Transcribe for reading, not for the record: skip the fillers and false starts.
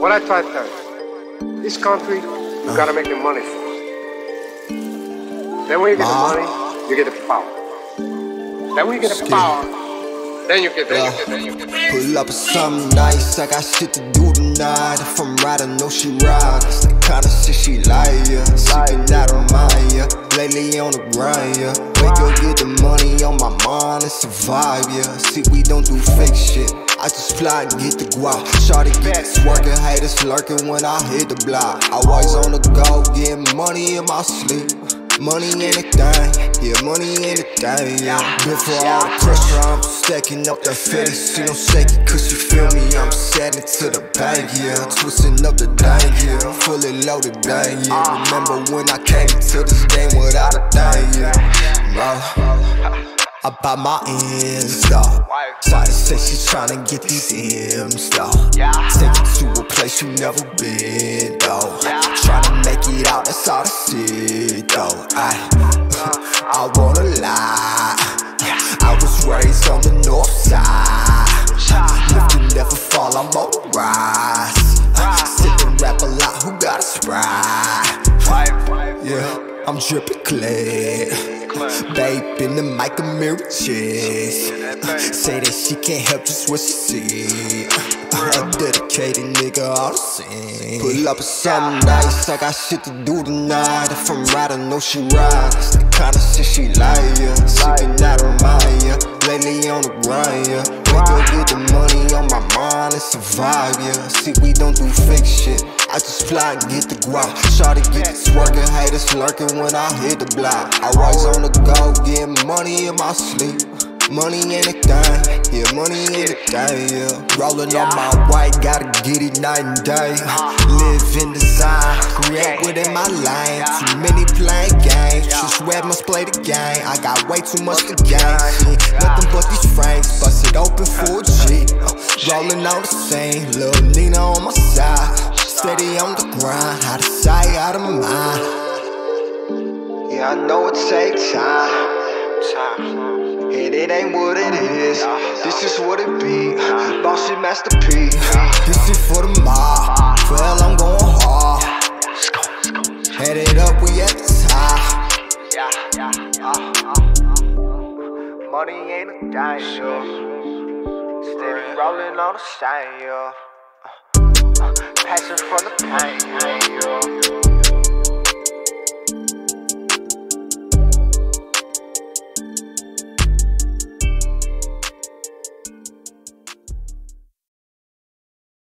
What I try to tell you, this country, you gotta make the money first. Then when you get the money, you get the power. Then when you get the power, then you get Pull up with something nice, I got shit to do tonight. If I'm right, I know she ride. That's the kind of shit she like, yeah. Sleeping out of mine, yeah. Lately on the grind, yeah. Wake up, get the money on my mind and survive, yeah. See, we don't do fake shit. I just fly and get the guap. Shawty get this working, haters lurking when I hit the block. Always on the go, getting money in my sleep. Money ain't a thing, yeah, money ain't a thing, yeah. Been for all the pressure, I'm stacking up that face. She don't shake it cause you feel me, I'm setting to the bank, yeah. Twisting up the dang, yeah, fully loaded bang, yeah. Remember when I came to this game without a thing, yeah. Bro, I buy my ends, though. Shawty say she tryna get these M's, though. Take you to a place you never been, though. Tryna make it out, that's all the shit, though. I wanna lie, I was raised on the north side. Live to never fall, I'm on the rise. Sit and rap a lot, who got a sprite? Yeah, I'm drippin' clear. Babe in the mic, a mirror chest. Say that she can't help just what she see. A dedicated nigga on the scene. Pull up with something nice, I got shit to do tonight. If I'm right, I know she ride. That's the kind of shit she like, yeah. Sleeping out of mine, yeah. Lately on the grind, yeah. Wake up, get the money on my mind and survive, yeah. See, we don't do fake shit. I just fly and get the guap. Shawty get this working, haters lurking when I hit the block. Always on the go, getting money in my sleep. Money ain't a thing, yeah, money ain't a thing, yeah. Rolling on my white, gotta get it night and day. Live in design, create within my lane. Too many playing games, just red must play the game. I got way too much to gain, shit. Nothing but these frames, bust it open for a G. Rolling on the scene, Lil Nina on my side. Steady on the grind, out of sight, out of mind. Yeah, I know it takes time. And it ain't what it is. This is what it be. Boss shit masterpiece. This is for the mob. Well, I'm going hard. Headed up, we at the top. Money ain't a dime, yo. Steady rolling on the same, yo. Passion for the pain, yo.